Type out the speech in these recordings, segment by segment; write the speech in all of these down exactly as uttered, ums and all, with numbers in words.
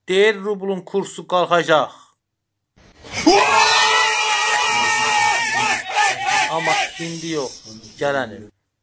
Deyir rublun kursu qalxacaq. Amma indi yox, gələni.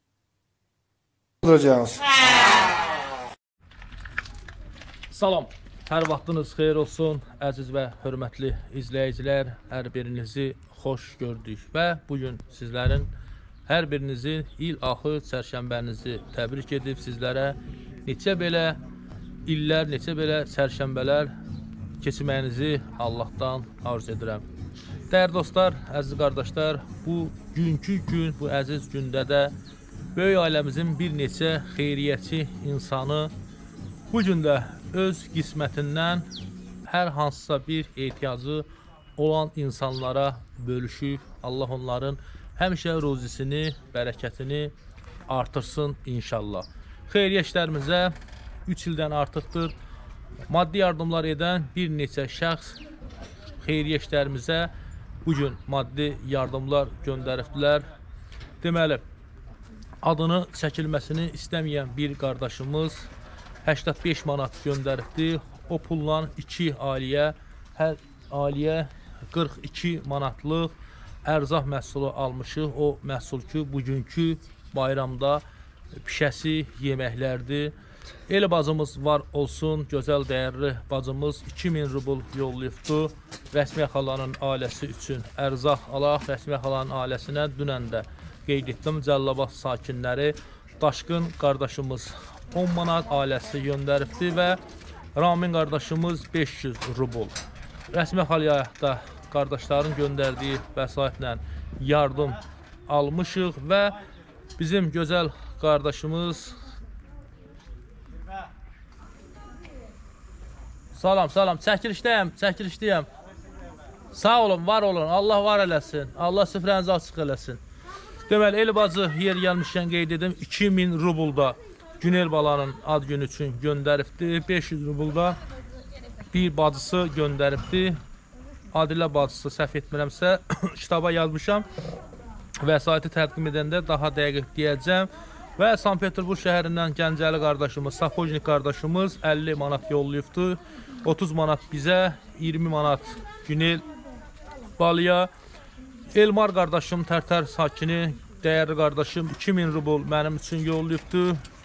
Salam, hər vaxtınız xeyir olsun, əziz və hörmətli izləyicilər, hər birinizi xoş gördük və bugün sizlərin hər birinizi il axır çərşənbənizi təbrik edib sizlərə neçə belə illər, neçə belə çərşənbələr keçirməyinizi Allahdan arzu edirəm. Dəyərli dostlar, əziz qardaşlar, bu günkü gün, bu əziz gündə də böyük ailəmizin bir neçə xeyriyyətçi insanı bu gündə öz qismətindən hər hansısa bir ehtiyacı olan insanlara bölüşüb, Allah onların həmişə ruzisini, bərəkətini artırsın inşallah. Xeyriyyə işlərimizə üç ildən artıqdır maddi yardımlar edən bir neçə şəxs xeyriyyə işlərimizə bugün maddi yardımlar göndəribdilər. Deməli, adını çəkilməsini istəməyən bir qardaşımız səksən beş manat göndəribdi. O pulla iki ailəyə, hər ailəyə qırx iki manatlıq ərzaq məhsulu almışıq. O məhsul ki, bugünkü bayramda pişəsi yeməklərdir. El bacımız var olsun, gözəl dəyərli bacımız iki min rubl yollayıbdı. Rəsmiyə xalanın ailəsi üçün ərzaq alaq. Rəsmiyə xalanın ailəsinə dünən də qeyd etdim. Cəllabad sakinləri Daşqın qardaşımız on manat ailəsi göndəribdi və Ramin qardaşımız beş yüz rubl. Rəsmiyə xalayaqda qardaşların göndərdiyi vəsaitlə yardım almışıq və bizim gözəl qardaşımız Salam, salam, çəkilişdəyəm, çəkilişdəyəm. Sağ olun, var olun, Allah var eləsin, Allah süfrənizi açıq eləsin. Deməli, el bacı yer gəlmişkən qeyd edim, iki min rublda Günel balanın ad günü üçün göndəribdi, beş yüz rublda bir bacısı göndəribdi. Adilə bacısı, səhv etmirəmsə, kitaba yazmışam, vəsaiti təqdim edəndə daha dəqiq deyəcəm. Və Sankt Peterburq şəhərindən Gəncəli qardaşımız, Sapojnik qardaşımız əlli manat yollayıbdı. otuz manat bizə, iyirmi manat Günel Balıya. Elmar qardaşım, Tərtər sakini, dəyərli qardaşım iki min rubl mənim üçün yollayıbdı.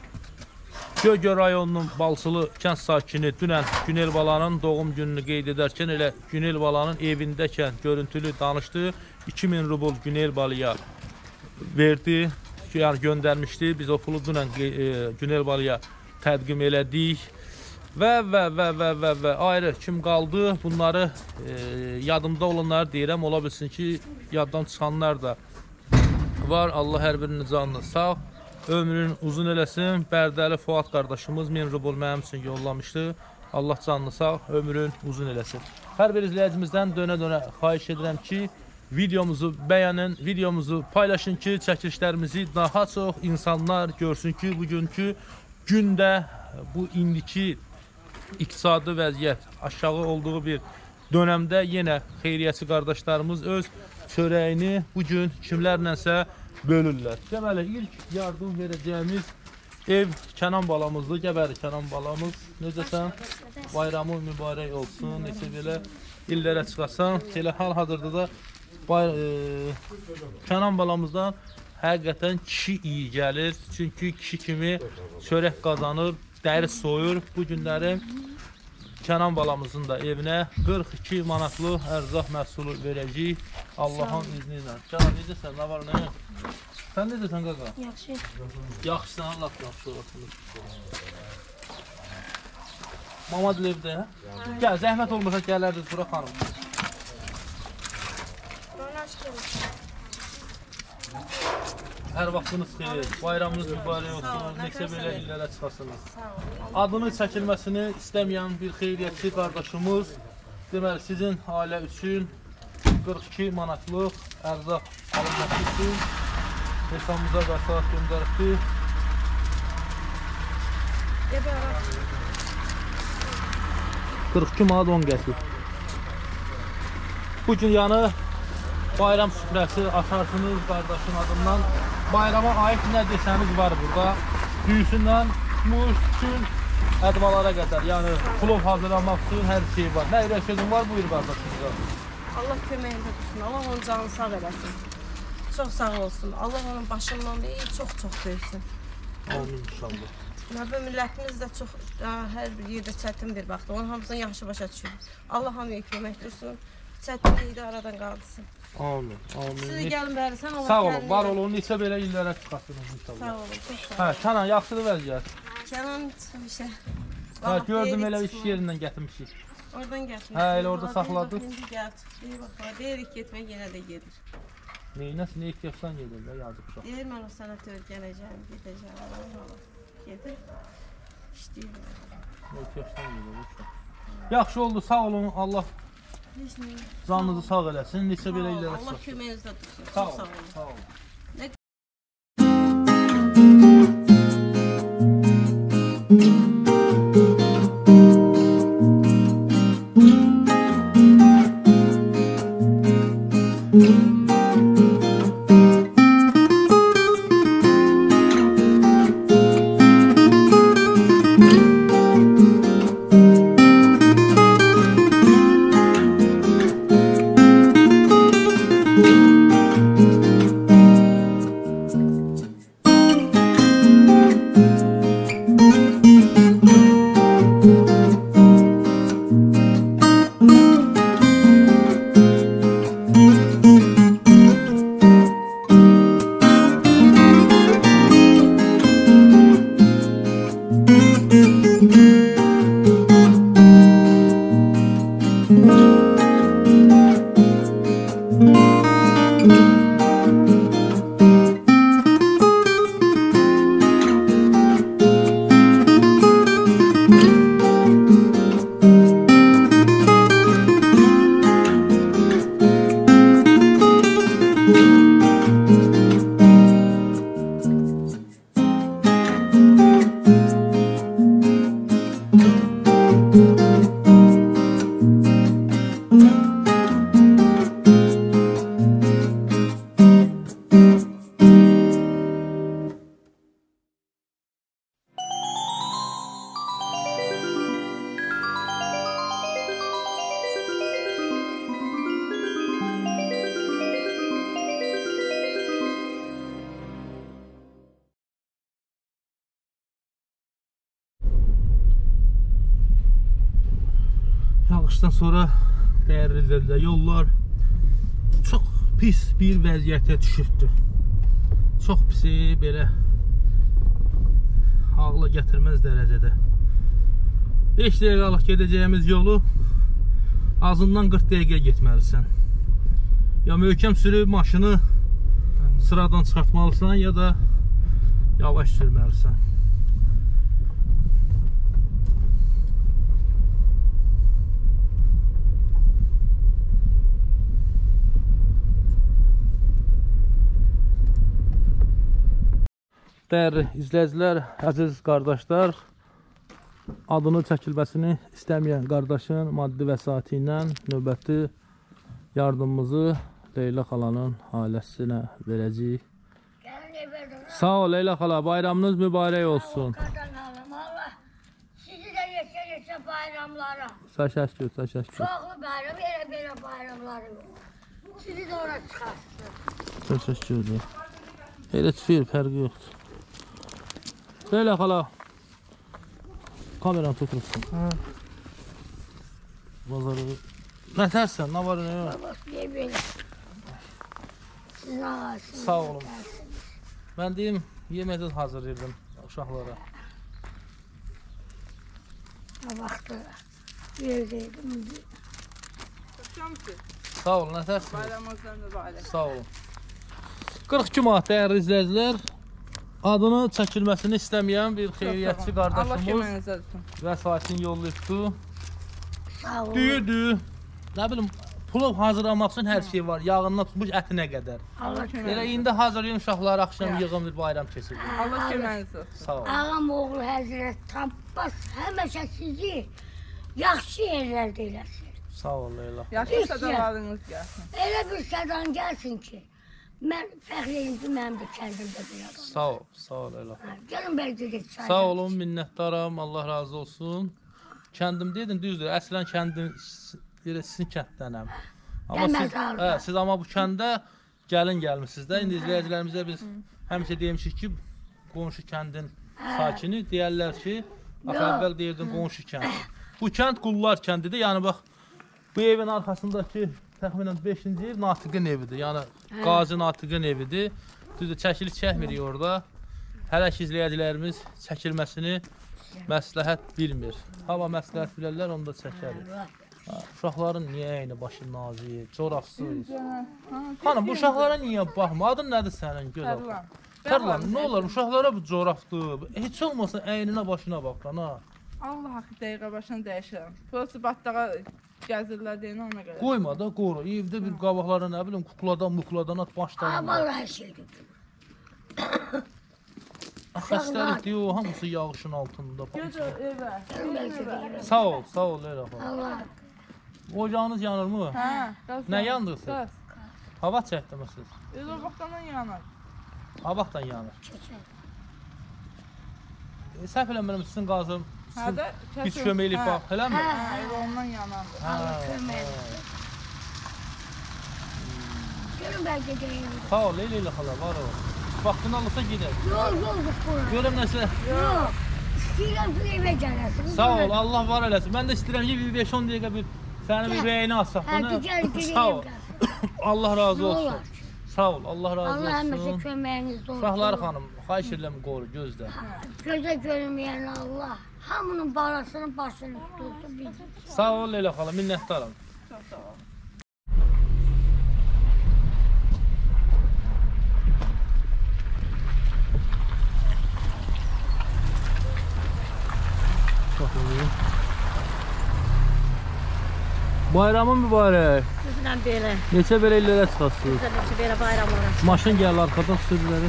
Göygöl rayonunun Balsılı kənd sakini dünən Günel Balanın doğum gününü qeyd edərkən elə Günel Balanın evindəkən görüntülü danışdı. iki min rubl Günel Balıya verdi. Yəni göndərmişdi. Biz o pulu dünən e, Günel Balıya təqdim elədik. Və və və və və və ayrı kim qaldı? Bunları e, yadımda olanları deyirəm. Ola bilsin ki, yaddan çıxanlar da var. Allah hər birinin canını sağ, ömrünün uzun eləsin. Bərdəli Fuad qardaşımız min rubl mənim üçün yollamışdı. Allah canını sağ, ömrün uzun eləsin. Hər bir izləyicimizdən dönə-dönə xahiş edirəm ki, videomuzu bəyənin, videomuzu paylaşın ki, çəkilişlərimizi daha çox insanlar görsün ki, bugünkü gündə bu indiki iqtisadi vəziyyət aşağı olduğu bir dönəmdə yenə xeyriyyəçi qardaşlarımız öz çörəyini bugün kimlərlənsə bölürlər. Deməli, ilk yardım verəcəyimiz ev Kənan balamızdır. Gəbəri Kənan balamız. Necəsən? Bayramı mübarək olsun. Neçə belə illərə çıxasan. Elə hal-hazırda da Bay, e, Kənan balamızdan həqiqətən kişi iyi gəlir. Çünki kişi kimi çörək qazanır, dəri soyur. Bu günləri Kənan balamızın da evinə qırx iki manatlıq ərzaq məhsulu verəcəyik. Allahın izni ilə. Kənan, necəsən? Nə var, nə? Sən necəsən, qaqa? Yaxşı. Yaxşısan, Allah yaxşı olasın. Mama dilevdə, hə? Gəl, zəhmət olmasa gələrdiniz bura xanım. Hər vaxtınız xeyir, bayramınız mübarək olsun, neçə belə illərə çıxasınız. Adını çəkilməsini istəməyən bir xeyriyyətçi qardaşımız, deməli, sizin ailə üçün qırx iki manatlıq ərzaq alınması üçün hesabımıza vəsait göndəribdi. qırx iki manat on qəpik. Bu gün yanı bayram süfrəsi açarsınız qardaşın adından. Bayrama aid nə desəniz var burada. Düyüsündən tutmuş, bütün ədvalara qədər, yəni plov hazırlamaq üçün hər şey var. Nə ürək sözün var, buyur qardaşımıza. Allah köməyində dursun, Allah onun canını sağ eləsin. Çox sağ olsun, Allah onun başından bir çox-çox böyüsün. Amin inşallah. Nəbə millətimiz də çox, hər bir yerdə çətin bir vaxtda, onun hamısını yaxşı başa düşür. Allah hamıya kömək dursun, çətinliyi də aradan qaldırsın. Amin, amin. Siz də gəlin bəri, sən Allah sağ olun, var olun, neçə belə illərə çıxasınız inşallah. Sağ olun, çox sağ olun. Hə, Kənan, yaxşıdır vəziyyət. Kənan çıxmışə. Hə, gördüm elə iş yerindən gətirmişik. Oradan gətirmişik. Hə, elə orada saxladıq. İndi gəl, çıxdı, bax, deyirik getmək yenə də gedir. Neynəsə, nə ehtiyacdan gedir də, yazıq uşaq. Deyir, mən o sənə tör gələcəm, gedəcəm, Allah gedir, işləyir. Nə ehtiyacdan gedir uşaq. Yaxşı oldu, sağ olun, Allah canınızı sağ eləsin, neçə belə illərə çıxasınız. Allah köməyinizdə dursun, Sağ çox sağ olun, olun. sağ olun. Yağışdan sonra dəyərli izləyicilər, yollar çox pis bir vəziyyətə düşübdür. Çox pisi, belə ağla gətirməz dərəcədə. beş dəqiqəlıq gedəcəyimiz yolu azından qırx dəqiqə getməlisən. Ya möhkəm sürüb maşını sıradan çıxartmalısan, ya da yavaş sürməlisən. Dəyərli izləyicilər, əziz qardaşlar, adını çəkilməsini istəməyən qardaşın maddi vəsaiti ilə növbəti yardımımızı Leyla xalanın ailəsinə verəcəyik. Sağ ol Leyla xala, bayramınız mübarək olsun. Allah sizi də yesə-yesə bayramlara. Təşəkkür, təşəkkür. Çoxlu bayram, elə-belə bayramları yox. Sizi də ora çıxarsın. Təşəkkür. Elə çıxır, fərqi yoxdur. Leyla xala, kameranı tutursun. Bazarı. Nə tərsən, nə var, nə yox? Bax, niyə belə? Sizin ağasınız. Sağ olun. Mən deyim, yemək hazırlayırdım uşaqlara. Vaxtı verdiydim. Sağ olun, nə tərsin? Bayramınızdan mübarək. Sağ olun. qırx iki manat dəyərli izləyicilər. Adını çəkilməsini istəməyən bir xeyriyyətçi qardaşımız vəsaitini yollayıbdı. Sağ olun. Düyüdür. Nə bilim, plov hazırlamaq üçün hər şey var. Yağından tutmuş ətinə qədər. Allah Elə indi hazırlayın uşaqlar, axşam yığın bir bayram keçirir. Allah köməyiniz olsun. Sağ olun. Ağam oğlu Həzrət Tabbas həmişə sizi yaxşı yerlərdə eləsin. Sağ ol Leyla. Yaşlı sadalarınız gəlsin. Elə bir sədan gəlsin ki, Mən fəxr edirəm ki, mənim də kəndimdə bir adam. Sağ ol, sağ ol Ela. Ha, Gəlin bəlkə də çay. Sağ olun, minnətdaram. Allah razı olsun. Kəndim dedin, düzdür. Əslən kəndim elə sizin kənddənəm. Amma Gəlməz siz, orada. hə, siz amma bu kəndə gəlin gəlmisiniz də. İndi izləyicilərimizə biz həmişə demişik ki, qonşu kəndin sakini deyərlər ki, axı əvvəl deyirdin qonşu kənd. Bu kənd Qullar kəndidir. Yəni bax, bu evin arxasındakı təxminən beşinci ev Natiqin evidir. Yəni Qazi Natiqin evidir. Düzdür, çəkiliş çəkmirik orada. Hələ ki izləyicilərimiz çəkilməsini məsləhət bilmir. Hava məsləhət bilərlər, onu da çəkərik. Ha, uşaqların niyə eyni başı nazik, coraqsız? Xanım, bu uşaqlara niyə baxma? Adın nədir sənin gözəl? Tərlan, nə olar? Uşaqlara bu coraqdır. Heç olmasa əyninə, başına bax lan ha. Allah haqqı dəqiqə başına dəyişirəm. Prosi batdağa gəzirlər deyən ona görə. Qoyma da, qoru. Evdə bir qabaqlara nə bilim, kukladan, mukladan at başlarına. Amma hər şey götürür. Xəstəlik deyir, hamısı yağışın altında. Götür evə. evə. Sağ ol, sağ ol Leyla xanım. Allah. Ocağınız yanır mı? Hə, qaz. Nə yandırsa? Qaz. Hava çəkdirməsiniz. Öz obaqdan yanar. Havaqdan yanır. Keçər. E, səhv eləmirəm, sizin qazım, Hə sizin də biz köməklik bax, eləmi? Hə, ev ondan yanardı. Hə, kömək. Gəlin bəlkə də yürü. sağ ol Leyla xala, var ol. Vaxtını alırsa gedək. Yol, yol bura. Görüm nəsə. Yox. İstəyirəm ki, evə gələsin. Sağ ol, Allah var eləsin. Mən də istəyirəm ki, bir beş on dəqiqə bir sənin bir rəyini alsaq. Hə, bunu. gəl, gəl, Sağ ol. gəlsin. Allah razı Nə olsun. olar? Sağ ol, Allah razı Allah həmişə olsun. köməyiniz olsun. Uşaqlar xanım, xahiş edirəm qoru, gözlə. Gözə görünməyən Allah. Hamının balasının başını tutursun biz. Sağ ol Leyla xala, minnətdaram. Çox sağ ol. Çox iyi. Bayramın mübarək. Sizlə belə, Neçə belə illərə çıxasınız? sizlə neçə belə bayramlara. Maşın gəlir arxadan sürüləri.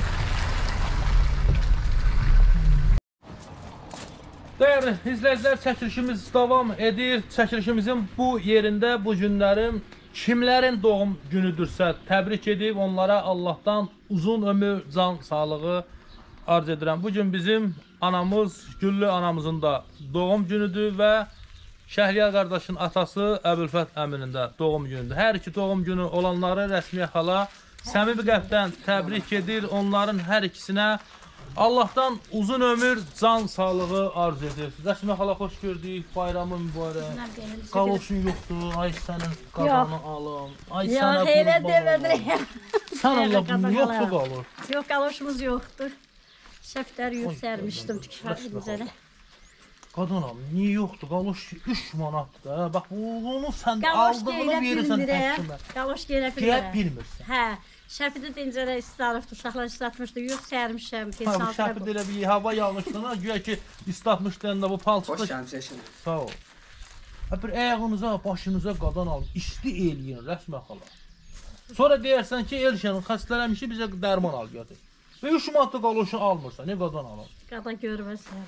Dəyərli izləyicilər, çəkilişimiz davam edir. Çəkilişimizin bu yerində bu günlərin kimlərin doğum günüdürsə təbrik edib onlara Allahdan uzun ömür, can sağlığı arz edirəm. Bugün bizim anamız, Güllü anamızın da doğum günüdür və Şəhriyar qardaşın atası Əbülfət əminin də doğum günüdür. Hər iki doğum günü olanları rəsmi xala səmimi qəlbdən təbrik edir. Onların hər ikisinə Allahdan uzun ömür, can sağlığı arz edir. Rəsmi xala xoş gördük. Bayramın mübarək. Qaloşun yoxdur. Ay sənin qazanı alım. Ay sənə Yox, elə qurban olum. demədim. Sən Allah Qazan bunu yoxdur alam. qalır. Yox, qaloşumuz yoxdur. Şəftər yük sərmişdim Rəsmi tükərimizə. xala. Qadınam, niyə yoxdur? Qaloş üç manatdır. Ha? Bax, bunu sən Qaloş aldığını geyə verirsən bilmirəm. təkimə. Qaloş geyə Geyə bilmirəm. bilmirsən. Hə, şəfidi dincələ istalıqdı, uşaqlar istatmışdı. Yox, sərmişəm. Ha, bu şəfid elə bir hava yağışlığına güya ki istatmışdan bu palçıqda. Hoş geldiniz yaşın. Sağ ol. Ha, bir ayağınıza, başınıza qadan alın, isti eləyin rəsmə xala. Sonra deyərsən ki, Elşanın xəstələnmişi bizə dərman al gətir. Və üç manatlı qaloşu almırsan, nə qadan alın? Qada görməsən.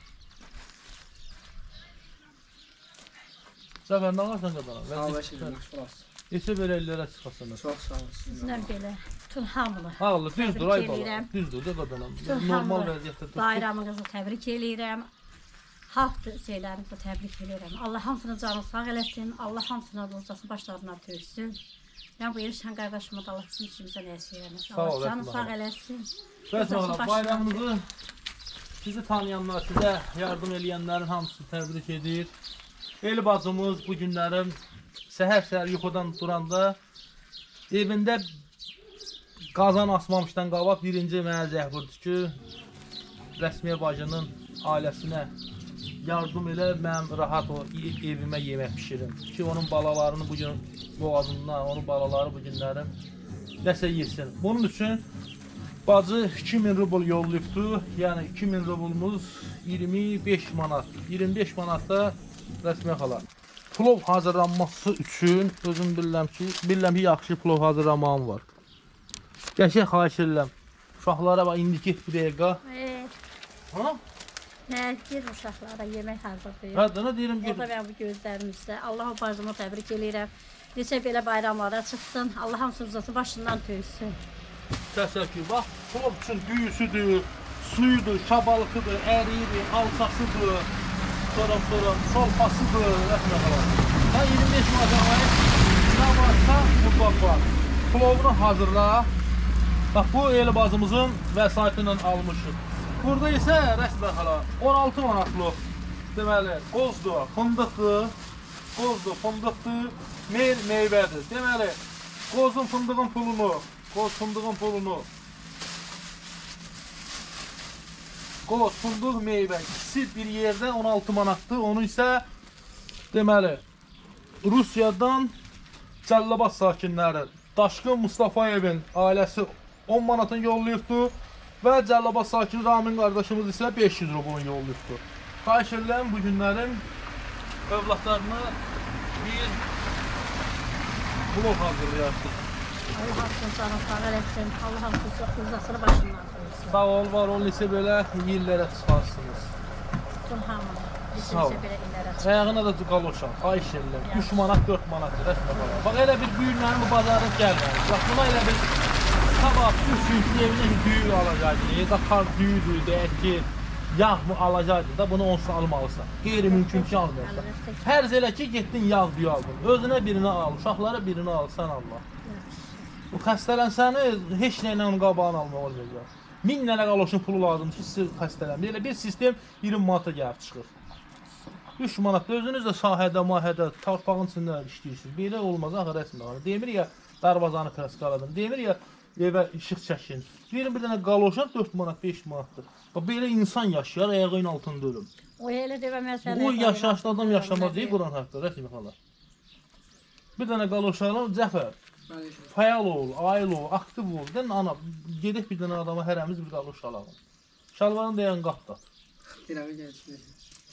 Zəfər, nə alırsan qadan al? Sağ ol yaşın. Hoş olasın. Neçə belə illərə çıxasınız? Çok sağ olasın. Sizlə belə, bütün hamını. Ağlı, düzdür, ay bala. eləyirəm. Düzdür, də qadanam. Bütün Normal hamını vəziyyətdə dur. bayramınızı təbrik eləyirəm. Halk şeylərinizi təbrik eləyirəm. Allah hamısını canı sağ eləsin. Allah hamısını rızasını başlarına töksün. Mən bu Elşan qardaşıma da Allah sizin işimizə nəsib eləməsin. Sağ ol, Allah canı Rəsmi sağ xanım. eləsin. Rəsmə xala, başına bayramınızı sizi tanıyanlar, sizə yardım eləyənlərin hamısı təbrik edir. El bacımız bu günlərim səhər-səhər yuxudan duranda evində qazan asmamışdan qabaq birinci mənə zəh vurdu ki, Rəsmiyə bacının ailəsinə yardım elə, mən rahat o evimə yemək pişirim. Ki, onun balalarını bugün boğazından, onun balaları bu günlərim nəsə yesin. Bunun üçün bacı iki min rubl yollayıbdı. Yəni iki min rublumuz iyirmi beş manat. iyirmi beş manatda Rəsmiyə xala. Plov hazırlanması üçün özüm bilirəm ki, bilirəm ki, yaxşı plov hazırlamağım var. Qəşəng xahiş edirəm. Uşaqlara bax, indi get bir dəqiqə. Ee, Ha? nə deyir uşaqlara yemək hazırlayır. Hə, dana deyirəm O da get. mən bu gözlərimizdə. Allah o bacımı təbrik eləyirəm. Neçə belə bayramlara çıxsın. Allah hamısı rızası başından töksün. Təşəkkür. Bax, plov üçün düyüsüdür, suyudur, şabalıqıdır, əriyidir, alçasıdır, sonra sonra solpasıdır, rəhmətullah. Ha iyirmi beş manata ait nə varsa mutlaq var. Plovunu hazırla. Bax, bu Elbazımızın vəsaiti ilə almışıq. Burada isə rəhmətullah on altı manatlıq. Deməli, qozdur, fındıqdır, qozdur, fındıqdır, meyr, meyvədir. Deməli, qozun, fındığın pulunu, qoz, fındığın pulunu, qoz, fındıq, meyvə, ikisi bir yerdə on altı manatdır. Onu isə, deməli, Rusiyadan Cəllabad sakinləri, Daşqın Mustafayevin ailəsi on manatın yollayıbdır və Cəllabad sakini Ramin qardaşımız isə beş yüz rubulun yollayıbdır. Xahiş edirəm bu günlərin övladlarına bir blok hazırlayasın. Allah hamısını canı sağ eləsin. Allah hamısını rızasını başından koysun. Sağ ol, var ol, isə belə illərə çıxarsınız. Bütün hamını. Sağ ol. Bitirsə belə illərə çıxarsın. Ayağına da qaloşam, xahiş edirəm. üç manat, dörd manat rəsmə qala. Bax, elə bir düyünlərin bu bazarın gəlməyir. Bax, buna elə bir sabah düşün ki, evinə bir düyü alacaqdı. Ya da kar düyüdür, deyək ki, yağ mı alacaqdı da bunu onsuz almalısan. Qeyri-mümkün ki, almıyorsan. Fərz elə ki, getdin yağ düyü aldın. Özünə birini al, uşaqlara birini al, sən Allah. Bu xəstələnsəni heç nə ilə onun qabağını almaq olmayacaq. Min dənə qaloşun pulu lazımdır ki, siz xəstələnmir. Elə bir sistem iyirmi manata gəlib çıxır. üç manat özünüz də sahədə, mahədə, torpağın içində işləyirsiniz. Belə olmaz axı rəsmən. Demir ya, darvazanı kraskaladım. Demir ya, evə işıq çəkin. Verin bir dənə qaloşan dörd manat, beş manatdır. Bax, belə insan yaşayar, ayağının altında ölüm. O elə deməyə sən. Bu yaşlı adam yaşamaz deyil Quran haqqda, rəsmən xala. Bir dənə qaloşanım, Cəfər. Fayal ol, ayıl ol, aktiv ol. Dən ana, gedək bir dənə adama hərəmiz bir qaloş alalım. Şalvarın dayan qatda. Dirəvi gəlsin.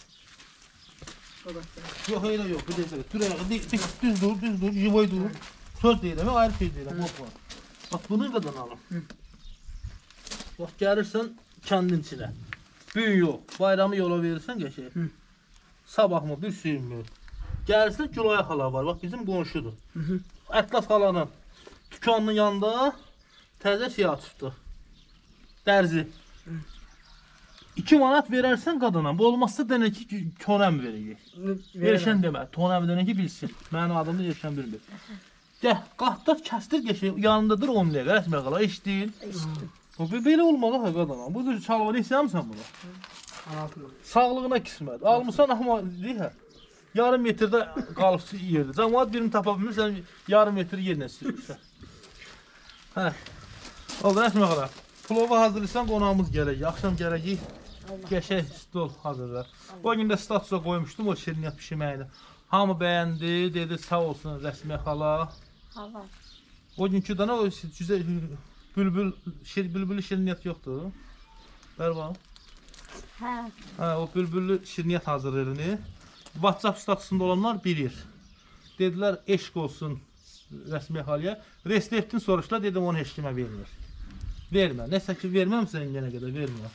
Yox, elə yox, bir dəqiqə. Dur ayağı, düz dur, düz dur, jivoy dur. Söz deyirəm, ayrı şey deyirəm. Bax, bunu qadan alın. Bax, gəlirsən kəndin içinə. Büyün yox, bayramı yola verirsən qəşək. Sabah mı, bir suyun mu? Gəlirsən, Gülaya xala var, bax, bizim qonşudur. Ətlas xalanın dükanının yanında təzə şey açıbdır. Dərzi. iki manat verərsən qadına, bu olmazsa denə ki, tonəm verəcək. Verişən demə, tonəm denə ki, bilsin. Mənim adımda verişən bilmir. Gəh, qatdat kəsdir geçək, yanındadır on dəqiqə, rəsmə qala, iş deyil. Bu belə olmalı ha qadına. Bu da çalvarı istəyəmsən bunu. Sağlığına qismət. Almısan amma deyək, yarım metrdə qalıbsı yerdir. Cəmaat birini tapa bilmirsən, yarım metr yerinə sürürsən. Hə. Oldu, rəsmə qala. Plovu hazırlaysan qonağımız gələk, axşam gələcək. Qəşək stol hazırlar. O gün də statusa qoymuşdum o şirniyyat pişirməyini. Hamı bəyəndi, dedi sağ olsun Rəsmiyə xala. Allah. O günkü dana o cüzə bülbül şir bülbülü şirniyyat yoxdur. Ver bax. Hə. Hə, o bülbüllü şirniyyat hazırlayırını. WhatsApp statusunda olanlar bilir. Dedilər eşq olsun Rəsmiyə xalaya. Reseptini soruşdular, dedim onu heç kimə vermir. Vermə. Nəsə ki verməmsən yenə qədər vermə.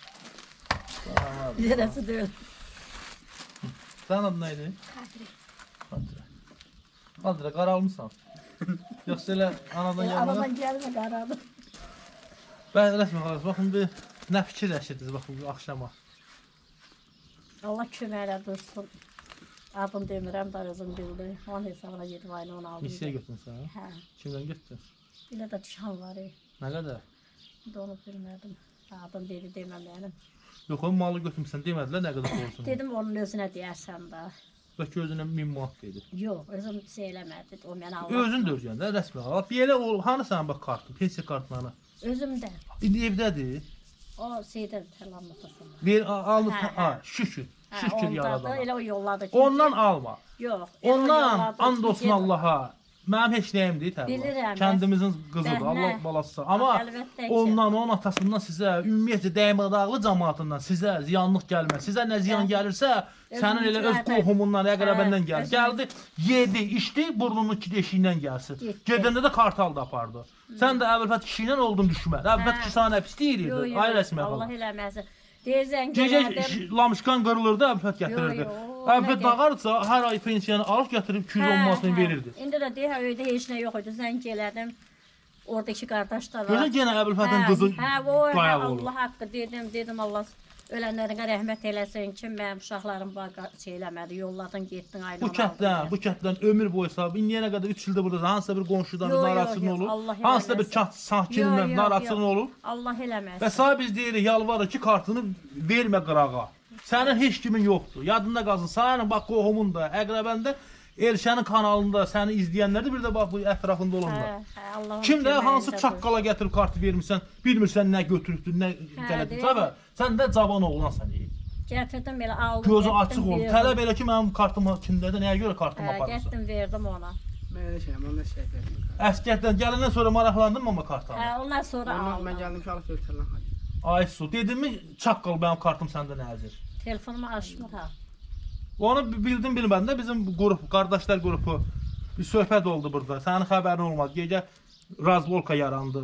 Neresi deyil. Sənin adın nə idi? Xatirə. Xatirə, qaralmısan. Yoxsa elə anadan gəlmə. Anadan gəlmə qaradı. Bəli, rəsmən xalas, baxın bir nə fikirləşirdiniz baxın bu axşama. Allah köməklə dursun. Adım demirəm da özüm bildi. Onun hesabına yedi ayını onu aldım. Misiyə götürsən? Hə. Kimdən götürdün? Elə də düşən var. Nə qədər? Bir də onu bilmədim. Adım dedi deməm mənim. Yox, o malı götürmüsən demədilər nə qədər olsun. Dedim onun özünə deyərsən də. Bəlkə özünə min manat dedi. Yox, özüm şey eləmədi. O mənə aldı. Özün dörcən də rəsmən xalas. Bir elə ol, hanı sənin bax kartın, pensiya kartlarına? Özümdə. İndi evdədir. O şeydən təlamatlasın. Bir aldı, Hə, hə. ha, şükür. Şükür yaradana. Elə o yolladı ki. Ondan alma. Yox. Ondan and olsun Allaha. Mənim heç nəyim deyil təbii. Bilirəm, Kəndimizin qızıdır, bəhnə. Allah balası. Amma Əlbəttə ki. ondan, onun atasından sizə, ümumiyyətcə dəymədağlı cəmaatından sizə ziyanlıq gəlməz. Sizə nə ziyan gəlirsə, sənin elə öz Özümüzdən. qohumundan, əqrəbəndən Hə, gəlir. özüm- Gəldi, yedi, içdi, burnunun iki deşiyindən gəlsin. Getdi. Gedəndə də kartal da apardı. Sən də əvvəlfət kişi ilə oldun düşmən. Əvvəlfət Hə. kişi sana nə pis Yox, deyirdi? yox, Ay rəsmə Allah falan. eləməsin. Deyirsən Gecə gəldim. ş- lamışqan qırılırdı, əvvəlfət gətirirdi. Yox, yox, Əvvəlfət nə dağardısa, hər ay pensiyanı alıb gətirib iki yüz on manatını verirdi. İndi də deyir, öydə heç nə yox idi. Zəng elədim. Oradaki kardeşler var. Görün gene Əbülfəthin qızı Hə, o dayaq hə, olur. Allah haqqı dedim, dedim Allah ölənlərinə rəhmət eləsin. Kim mənim uşaqlarım var şey eləmədi, yolladın, getdin aynan. Bu kətdən, bu kətdən ömür boyu hesabı, indiyənə qədər üç ildə burada hansısa bir qonşudan Yo, yo, narahatsızlıq yo, olur, Allah hansısa bir eləməsin. kət sakinindən Yo, yo, narahatsızlıq yo. olur. Allah eləməsin. Və sana biz deyirik, yalvarır ki, kartını vermə qırağa. Sənin heç kimin yoxdur. Yadında qalsın. Sənin bax qohumunda, əqrəbəndə, Elşənin kanalında səni izləyənlər də bir də bax bu ətrafında olanlar. Hə, hə, Allahın Kim də hansı köməyində çaqqala gətirib kartı vermirsən, bilmirsən nə götürübdün, nə gələdin. deyil. Səbə, sən də cavan oğlansan. dur. Gətirdim belə aldım. Gözü getdim, açıq ol. verdim. Tələb elə ki, mənim kartım kimdədir, nəyə görə kartımı Hə, aparırsan? getdim, verdim ona. Ben öyle şeyim, ondan şey verdim. Əskətdən gələndən sonra maraqlandın mı ama kartdan? Hə, ondan sonra Ondan ben aldım. geldim şu alıp götürürüm. Ay su, dedim mi çaqqal mənim kartım səndə nə əzir? Telefonumu açmır ha. Onu bildim bilmədim də bizim qrup, qardaşlar qrupu bir söhbət oldu burada. Sənin xəbərin olmaz. Gecə razvolka yarandı.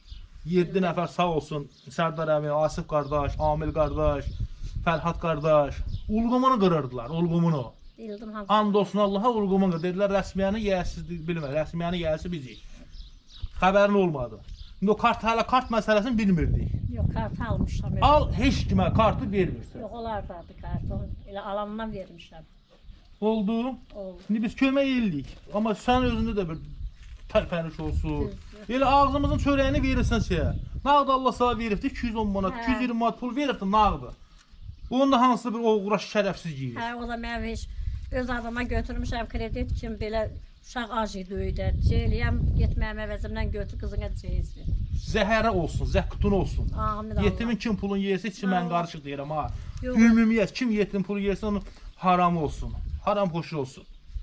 yeddi nəfər sağ olsun. Sərdar əmi, Asif qardaş, Amil qardaş, Fərhad qardaş. Ulğumunu qırırdılar, ulğumunu. Bildim hamısı. And olsun Allaha ulğumunu qırır. Dedilər rəsmiyyəni yiyəsizlik bilmə. Rəsmiyyəni yiyəsi bizik. Xəbərin olmadı. İndi o kart hələ kart məsələsini bilmirdik. Yox, kart almışam. Al heç kimə kartı vermirsən. Yox, olardı kartı. Elə alandan vermişəm. Oldu. Oldu. Şimdi biz kömək elədik. Amma sən özündə də bir tərpəniş olsun. Elə ağzımızın çörəyini verirsən şeyə. Nağd Allah sana veribdi iki yüz on manat, Hə. iki yüz iyirmi manat pul veribdi nağdı. Onun da hansı bir oğraş şərəfsiz yeyir. Hə, o da mən heç öz adama götürmüşəm kredit kimi belə uşaq acı döydə. Şeyliyəm, getməyəm əvəzimdən götür qızına ceyiz ver. Zəhərə olsun, zəhkutun olsun. Amin Allah. Yetimin kim pulun yersə içi mən Allah. qarışıq deyirəm ha. Yox. Ümumiyyət kim yetim pulu yersə onun haram olsun. Haram xoşu olsun.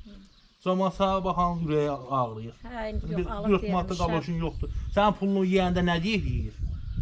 Zaman sağa baxan ürəyi ağrıyır. Hə, indi Bir yox, alıb dörd manatda vermişəm. qaloşun yoxdur. Sən pulunu yeyəndə nə deyib yeyir?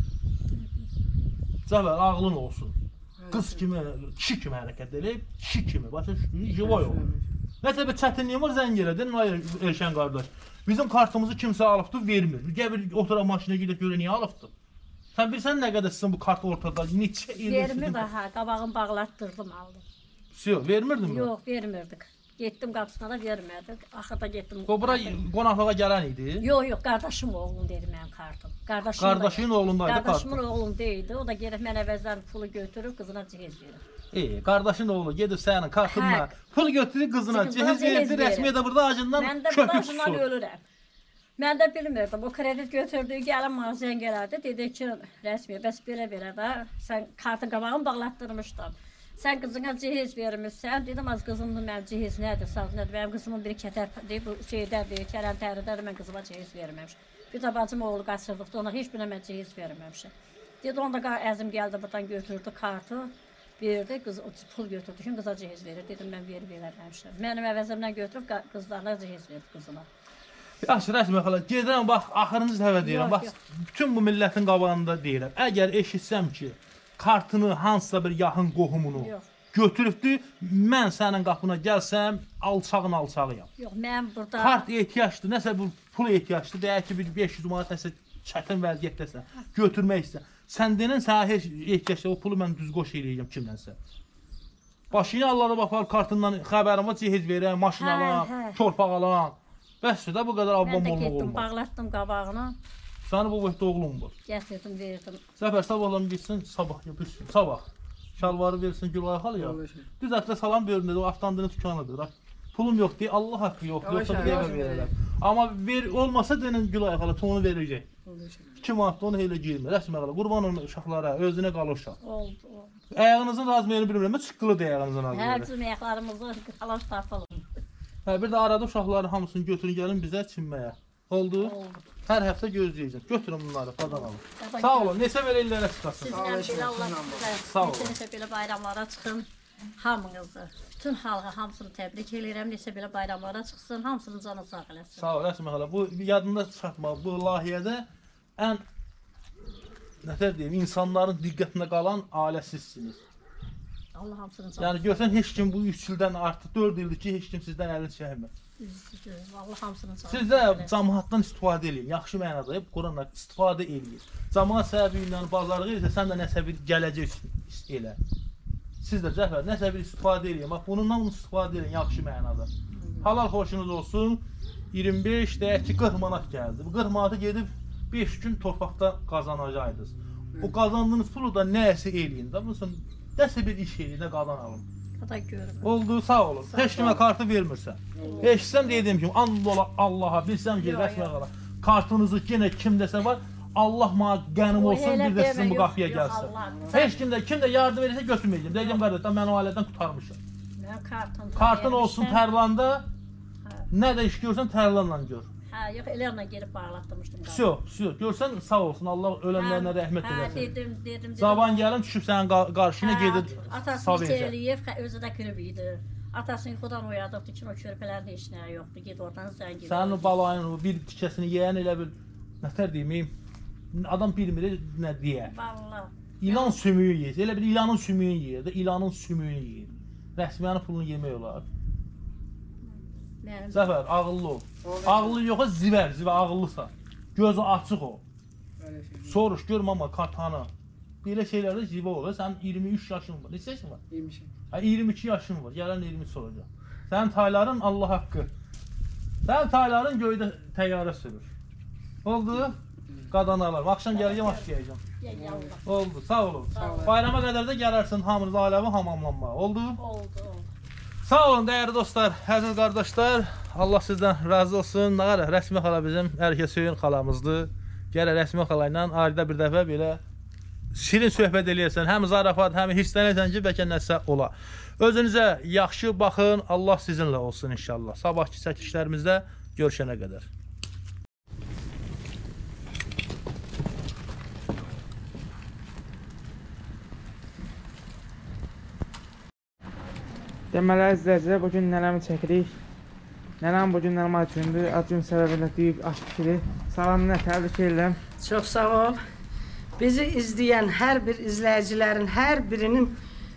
Zəvər ağlın olsun. Qız kimi, kişi kimi hərəkət edib, kişi kimi. Başa düşdün, jiva yox. Nəsə bir çətinliyi var, zəng elədin, ay Elşən qardaş. Bizim kartımızı kimsə alıbdı, vermir. Gəl bir oturaq maşına gedib görə niyə alıbdı? Sən bilirsən nə qədər sizin bu kart ortada, neçə ildir Vermir sizin... daha, qabağını bağlatdırdım aldım. Yox, vermirdin mi? Yox, vermirdik. Getdim qapısına da vermədik. Axırda getdim. O bura qonaqlığa gələn idi. Yox, yox, qardaşım oğlum dedi mənim kartım. Qardaşım Qardaşının oğlundaydı kartı. Qardaşımın oğlunda idi. O da gedib mən əvəzdən pulu götürüb qızına cehiz verir. Ey, qardaşın oğlu gedib sənin kartınla Hə. pul götürüb qızına Qızına cehiz cehiz verdi, verir. rəsmiyə də burada acından Mən də bu köpük daşından su. ölürəm. Mən də bilmirdim. O kredit götürdüyü gəlin mağazaya gələrdi. Dedi ki, rəsmi, bəs belə-belə də sən kartın qabağını bağlatdırmışdın. Sən qızına cehiz vermişsən. Dedim, az qızımın mən cehiz nədir, saz nədir? Mənim qızımın biri kətər deyib, bu şeydədir, kərəm təridədir, mən qızıma cehiz verməmişim. Bir də bacım oğlu qaçırdıqda ona heç birə mən cehiz verməmişim. Dedi, onda əzim gəldi, buradan götürdü kartı, verdi, qız pul götürdü. Şimdi qıza cehiz verir. Dedim, mən verib verməmişim. Mənim əvəzimdən götürüb qızlarına cehiz verdi qızına. Yaxşı, rəsmi xala, gedirəm, bax, axırıncı səvə deyirəm, Yox, bax, yox. bütün bu millətin qabağında deyirəm. Əgər eşitsəm ki, kartını hansısa bir yaxın qohumunu Yox. götürübdü, mən sənin qapına gəlsəm, alçağın alçağıyam. Yox, mən burada... Kart ehtiyacdır, nəsə bu pul ehtiyacdır, deyək ki, bir beş yüz manat nəsə çətin vəziyyətdəsən, götürmək istəyirsən. Sən denən sənə heç ehtiyacdır, o pulu mən düz qoş eləyəcəm kimlənsə. Başını Allah'a baxar, kartından xəbərim var, cehiz verəm, maşın Hə, alan, hə. torpaq alan. Bəs də bu qədər Mən ablam də olmaq getdim, olmaz. bağlatdım qabağını, Sənin bu vaxtda oğlun var. gətirdim, verdim. Zəfər sabahlan gitsin, sabah yapışsın, sabah. Şalvarı versin Gülay xal ya. Oldu şey. Düz ətlə salam bölümdə o avtandını tutanıdır. Pulum yox deyə Allah haqqı yox, Yavaş, yoxsa yavaş, deyə yavaş. verərlər. Amma ver olmasa denin Gülay xala onu verəcək. Oldu şey. iki manat onu elə girmir. Rəsmə xala qurban olun uşaqlara, özünə qal uşaq. Oldu, oldu. Ayağınızın razmeyini bilmirəm, çıxılı da ayağınızın Hər razmeyini. cür ayaqlarımızı xalaş tapalım. Hə, bir də arada uşaqların hamısını götürün gəlin bizə çinməyə. Oldu? Oldu. Hər həftə gözləyəcəm. Götürün bunları, qadan alın. Qadan Sağ olun, neçə belə illərə çıxasın. Sizlə Sağ olun, belə Allah Sağ olun. sizə neçə belə bayramlara çıxın. Hamınızı, bütün xalqa hamısını təbrik edirəm. Neçə belə bayramlara çıxsın, hamısının canı sağ eləsin. Sağ ol, Rəsmə xala. Bu yadında çıxartma. Bu layihədə ən nətər deyim, insanların diqqətinə qalan ailə sizsiniz. Allah hamısının canı Yəni görsən heç kim bu üç ildən artıq dörd ildir ki, heç kim sizdən əlini çəkmir. sağ olsun. Allah hamısının canı Siz də cəmaatdan istifadə eləyin. Yaxşı mənada Quranla istifadə eləyin. Cəmaat səbəbi ilə bazarlıq edirsə, sən də nəsə bir gələcək üçün elə. Siz də Cəfər nəsə bir istifadə eləyin. Bax bunundan istifadə eləyin yaxşı mənada. Halal xoşunuz olsun. iyirmi beş deyək ki, qırx manat gəldi. Bu qırx manatı gedib beş gün torpaqda qazanacaqdınız. O qazandığınız pulu da nəyəsə eləyin də. Məsələn, dəsə bir iş eləyin də qazanalım. Hada görürüm. Oldu, sağ olun. Heç kimə kartı vermirsən. Eşitsəm dediyim kimi, and ola Allaha, bilsəm ki, rəsmə qala. Kartınızı yenə kimdəsə var, Allah mənə qənim olsun, bir də sizin bu qapıya gəlsin. Heç kimdə, kimdə yardım edirsə götürməyəcəm. Deyəcəm, qardaşlar, mən o ailədən qurtarmışam. Kartın olsun tərlanda, nə də iş görsən tərlanla gör. Hə, yox, elələ gelib bağlatdırmışdım. Syo, syo, görsən sağ olsun, Allah ölənlərinə rəhmət Hə, eləsin. dedim, dedim. Zaban gəlin, düşüb sənin qarşına gedib sağ Atasını verəcək. Çeliyev, özü də kürüb idi. Atasını yuxudan oyadıqdı ki, o körpələrin heç nəyi yoxdur, ged oradan zəng edir. Sənin o balayın o bir tikəsini yeyən elə bil, nətər deyim, adam bilmir nə deyə. Vallahi. İlan sümüyü yeyir, elə bir ilanın sümüyünü yeyir də, ilanın sümüyünü yeyir. Rəsmiyanın pulunu yemək olar. Mənim Zəfər, ağıllı ol. Ağıllı yoxa zivər, zivər ağıllısan. Gözü açıq ol. Öyle şey. Soruş, görmə amma kartanı. Belə şeylərdə zivə olur. Sənin iyirmi üç yaşın var. Neçə yaşın var? İyi bir şey. Ha, iyirmi iki yaşın var. Gələn iyirmi üç olacaq. Sənin tayların Allah haqqı. Sənin tayların göydə təyyarə sürür. Oldu? Qadan alarım. Axşam gələcəm, aşlayacağım. yallah. Oldu, sağ olun. Bayrama qədər də gələrsən hamınız ailəvi hamamlanmağa. Oldu? Oldu, oldu. Sağ olun dəyərli dostlar, əziz qardaşlar. Allah sizdən razı olsun. Nə qədər Rəsmi xala bizim Ərkə Söyün xalamızdır. Gələ Rəsmi xala ilə ayda bir dəfə belə şirin söhbət eləyirsən. Həm zarafat, həm hisslənirsən ki, bəlkə nəsə ola. Özünüzə yaxşı baxın. Allah sizinlə olsun inşallah. Sabahki çəkilişlərimizdə görüşənə qədər. Deməli əzizlər, bugün nələmi çəkirik. Nələm bugün nələm ad gündür. Ad gün səbəbilə deyib aş pişirir. Salamını təbrik edirəm. Çox sağ ol. Bizi izləyən hər bir izləyicilərin hər birinin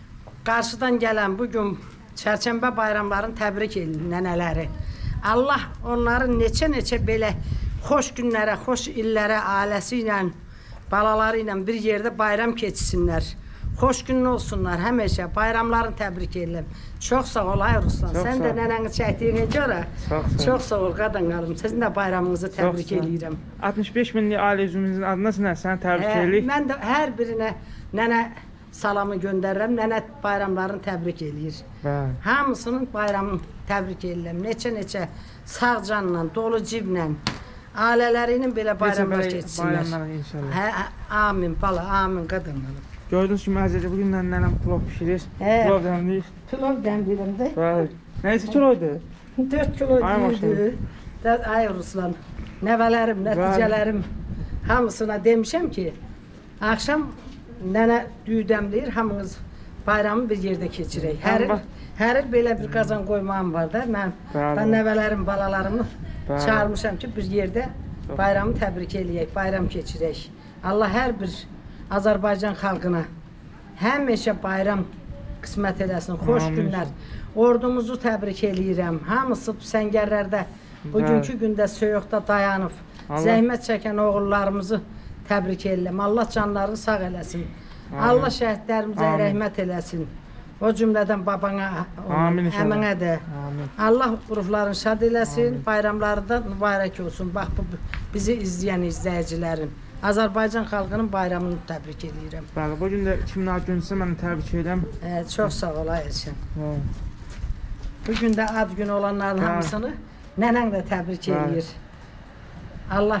qarşıdan gələn bugün çərşənbə bayramlarını təbrik edin nənələri. Allah onların neçə-neçə belə xoş günlərə, xoş illərə ailəsi ilə, balaları ilə bir yerdə bayram keçsinlər. Xoş günlü olsunlar həmişə. Bayramlarını təbrik edirəm. Çox sağ ol ay Ruslan. Çox Sən sağ də ol. nənəni çəkdiyinə görə Çox sağ ol. çox sağ ol qadın qalım. Sizin də bayramınızı təbrik sağ ol. edirəm. altmış beş minlik ailə üzvümüzün adına sənə səni təbrik Hə, edirik. mən də hər birinə nənə salamı göndərirəm. Nənə bayramlarını təbrik eləyir. Bəli. Hamısının bayramını təbrik edirəm. Neçə-neçə sağ canla, dolu ciblə, ailələri ilə belə bayramlar belə keçsinlər. bayramlar inşallah. Hə, hə, amin bala, amin qadın qalım. Gördüyünüz kimi əzizlər, bugün nənəm plov pişirir. Hə. Plov dəmləyir. Pilov dəmləyirəm də. Bəli. Nəysə kiloydu? dörd kilo Ay düydü. Ay Ruslan, nəvələrim, nəticələrim hamısına demişəm ki, axşam nənə düyü dəmləyir, hamınız bayramı bir yerdə keçirək. Hər il, bax- hər il belə bir qazan qoymağım var da, mən Bəli. ben nəvələrim, balalarımı Bəli. çağırmışam ki, bir yerdə bayramı təbrik eləyək, bayram keçirək. Allah hər bir Azərbaycan xalqına həmişə bayram qismət eləsin, xoş Amin. günlər. Ordumuzu təbrik eləyirəm. Hamısı səngərlərdə bugünkü gündə soyuqda dayanıb, Allah- zəhmət çəkən oğullarımızı təbrik edirəm. Allah canlarını sağ eləsin. Amin. Allah şəhidlərimizə Amin. rəhmət eləsin. O cümlədən babana, Amin inşallah. əminə də. Amin. Allah ruhlarını şad eləsin, bayramları da mübarək olsun. Bax bu bizi izləyən izləyicilərin, Azərbaycan xalqının bayramını təbrik edirəm. Bəli, bugün də kimin ad günüsə mən təbrik edirəm. Hə, çox sağ ol Ayşən. Bəli. Bugün də ad günü olanların Bəli. hamısını nənən də təbrik Bəli. edir. Allah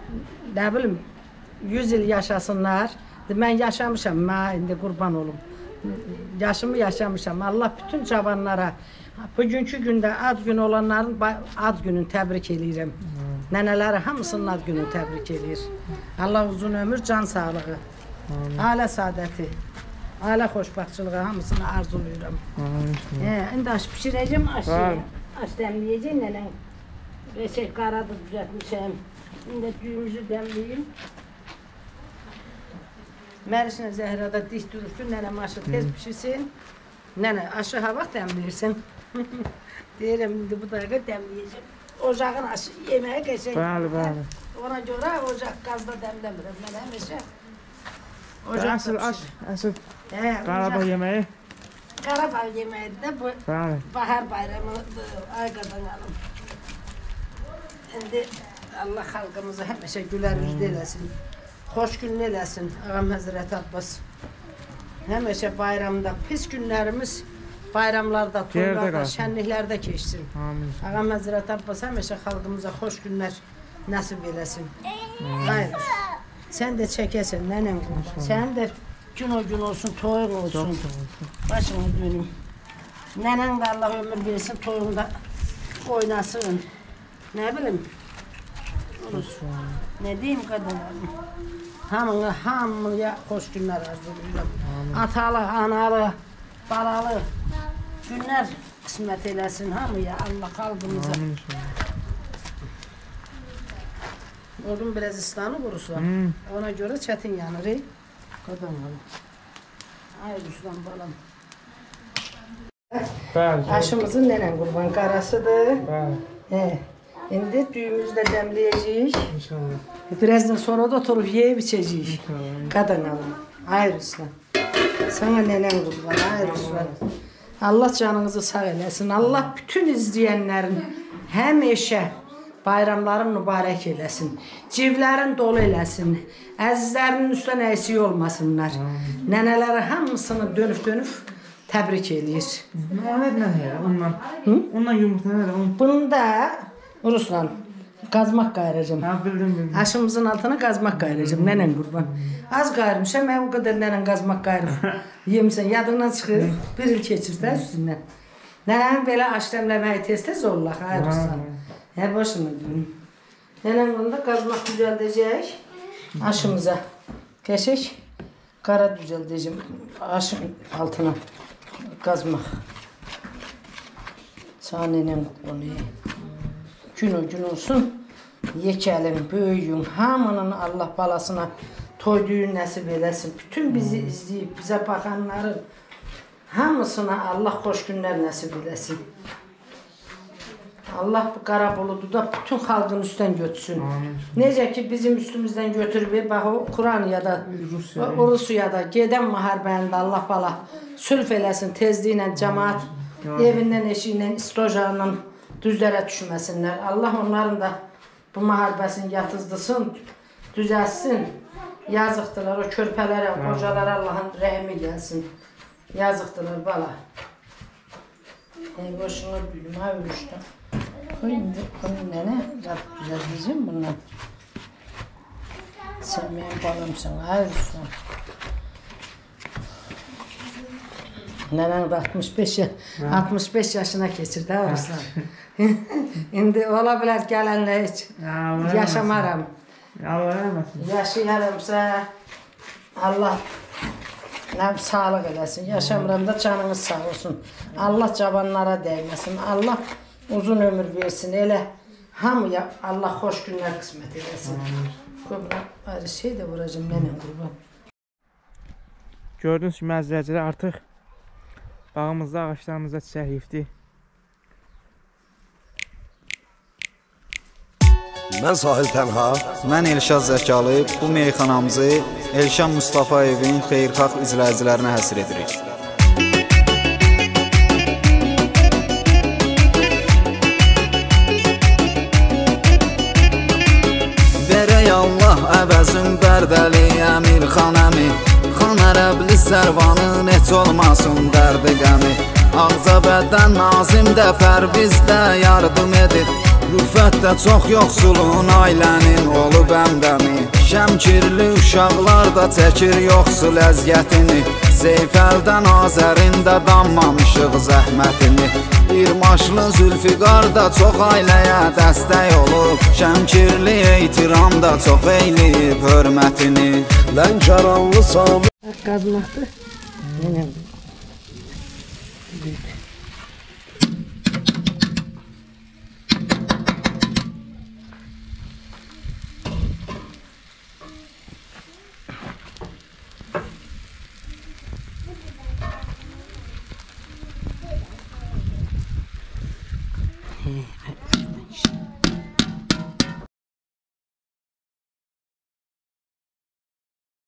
nə bilim yüz il yaşasınlar. Mən yaşamışam, mən indi qurban olum. Yaşımı yaşamışam. Allah bütün cavanlara bugünkü gündə ad günü olanların ba- ad gününü təbrik eləyirəm. Nənələri hamısının ad gününü təbrik eləyir. Allah uzun ömür, can sağlığı, ailə saadəti, ailə xoşbəxtçılığı hamısını arzulayıram. Amin. Hə, indi aş pişirəcəm, aş Bəli. yeyəm. Aş dəmləyəcəm nənəm. Reçel qaradı düzəltmişəm. İndi düyümüzü dəmləyim. Mərisinə Zəhrada dik durur ki, nənəm aşı tez pişirsin. Nənə, aşı ha vaxt dəmləyirsən? Deyirəm, indi bu dəqiqə dəmləyəcəm. Ocağın aşı yeməyə qəşəng. Bəli, bəli. Ona görə ocaq qazda dəmləmirəm. Mən həmişə Əsl aş, əsl Hə, Qarabağ ocaq- yeməyi. Qarabağ yeməyi də bu Bəli. bahar bayramıdır. Ay qadın alım. İndi Allah xalqımızı həmişə gülər üzlü eləsin. Xoş günlü eləsin Ağam Həzrət Abbas. Həmişə bayramda, pis günlərimiz bayramlarda, toylarda, şənliklərdə keçsin. Amin. Ağam Həzrət Abbas həmişə xalqımıza xoş günlər nəsib eləsin. Hayır. Sən də çəkəsən, nənəm qurban. Sənin də gün o gün olsun, toyun olsun. Başını dönüm. Nənən də Allah ömür versin, toyunda oynasın. Nə bilim? Nə deyim qadanlarım? Hamıya, hamıya xoş günlər arzu edirəm. Atalı, analı, balalı günlər qismət eləsin hamıya, Allah xalqımıza. Oğlum biraz ıslanı vurursan, ona göre çətin yanır. Qadanlarım. Ay Ruslan balam. Aşımızın nənən qurban qarasıdır. He. Şimdi düğümüzü de demleyeceğiz. İnşallah. Birazdan sonra da oturup yiyip içeceğiz. İnşallah. Kadın alın. Hayır Ruslan. Sana nenen kurban. Hayır Ruslan. Allah canınızı sağ eləsin. Allah bütün izleyenlerin həmişə bayramların mübarək eləsin. Civlərin dolu eləsin. Əzizlərinin üstən əksik olmasınlar. Nənələri hamısını dönüp dönüp təbrik eləyir. O nə ya? Ondan. Ondan yumurta nə? Bunu da Ruslan qazmaq qayıracağım. Ha bildim bildim. Aşımızın altına qazmaq qayıracağım. Nənən qurban. Az qayırmışam. Mən o qədər nənən qazmaq qayırıb. Yemişsən yadından çıxır. Bir il keçir də üstündən. Nənən belə aş dəmləməyi tez-tez zorla qayırırsan. Hə başını dönüm. Nənən bunu da qazmaq düzəldəcək. Aşımıza keçək. Qara düzəldəcəm. Aşın altına qazmaq. Sağ nənəm qurbanı. Gün o gün olsun, yekəlin, böyüyün, hamının Allah balasına toyduğu nəsib eləsin. Bütün bizi izləyib, bizə baxanların hamısına Allah xoş günlər nəsib eləsin. Allah bu qara buludu da bütün xalqın üstdən götürsün. Necə ki bizim üstümüzdən götürüb, bax o Ukraynada, Rusiyada gedən müharibəni də Allah bala sülh eləsin, tezliklə cəmaat evindən, eşiyindən, istojarla düzlərə düşməsinlər. Allah onların da bu müharibəsini yatızdısın, düzəlsin. Yazıqdılar, o körpələrə, qocalara Allahın rəhmi gəlsin. Yazıqdılar bala. E, boşuna büyüm, ha ölüşdən. Koy indi, bunu nənə, zat düzəltəcəm bundan. Sən mənim balamsın, ha ölüşdən. Nənən də altmış beş yaşına keçirdi, ha Ruslan. İndi ola bilər gələnlə heç yaşamaram. Allah rəhməsin. Yaşayaramsa Allah nəm sağlıq eləsin. Yaşamıram da canınız sağ olsun. Allah cavanlara dəyməsin. Allah uzun ömür versin. Elə hamıya Allah xoş günlər qismət eləsin. Qobra ayrı şey də vuracam nənəm qurban. Gördüğünüz kimi əzizləyicilər artıq bağımızda, ağaçlarımızda çiçəkliyibdir. Mən Sahil Tənha. Mən Elşad Zəkalı. Bu meyxanamızı Elşan Mustafayevin xeyirxah izləyicilərinə həsr edirik. Verək Allah əvəzin bərdəli əmir xanəmi. Xan ərəbli sərvanın heç olmasın dərdi qəmi. Ağza bədən nazimdə pərvizdə yardım edir. Rüfətdə çox yoxsulun ailənin olub əmdəmi. Şəmkirli uşaqlar da çəkir yoxsul əziyyətini. Seyfəldən Azərində danmamışıq zəhmətini. İrmaşlı Zülfiqar da çox ailəyə dəstək olub. Şəmkirli eytiram da çox eyləyib hörmətini. Lənkəranlı Sami Qazmaqdır. Nənəm.